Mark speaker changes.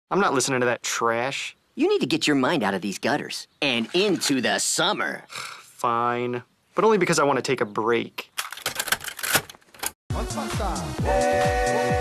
Speaker 1: I'm not listening to that trash.
Speaker 2: You need to get your mind out of these gutters and into the summer.
Speaker 1: Fine. But only because I want to take a break.
Speaker 3: What's that?